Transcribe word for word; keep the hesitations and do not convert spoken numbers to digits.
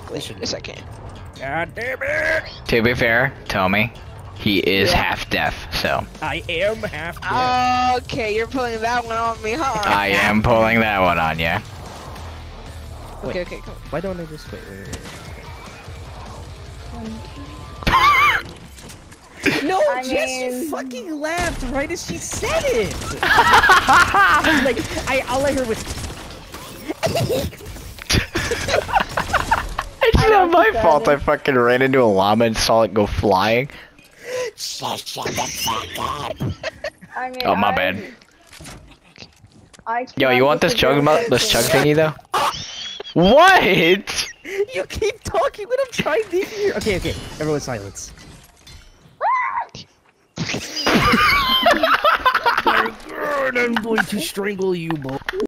Wait a second. God damn it! To be fair, Tommy, he is Yeah. half deaf, so I am half dead. Okay, you're pulling that one on me, huh? I am pulling that one on you. Okay, okay, come Why don't I just wait? Wait, wait, wait. No, I Jess, mean- you fucking laughed right as she said it. Like, I, all I heard was. It's I not don't my think that fault. is- I fucking ran into a llama and saw it go flying. I mean, Oh, my I, bad. I Yo, you want this chug, disagree mu- with this chug you. thingy though? What? You keep talking when I'm trying to hear. Okay, okay. Everyone silence. My God, I'm going to strangle you both.